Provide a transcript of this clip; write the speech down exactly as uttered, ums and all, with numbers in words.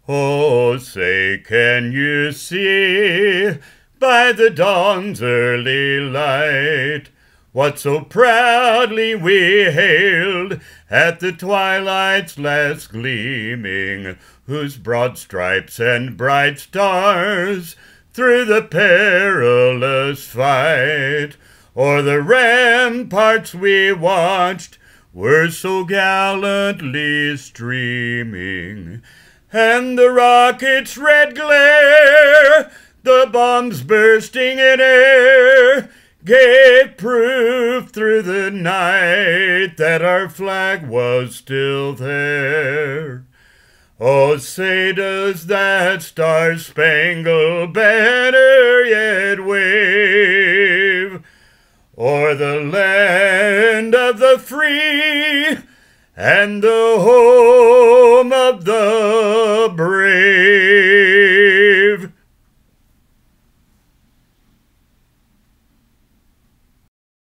Oh, say, can you see by the dawn's early light what so proudly we hailed at the twilight's last gleaming, whose broad stripes and bright stars through the perilous fight o'er the ramparts we watched were so gallantly streaming, and the rocket's red glare, the bombs bursting in air, gave proof through the night that our flag was still there. Oh, say, does that star-spangled banner yet wave o'er the land of the free and the home of the brave?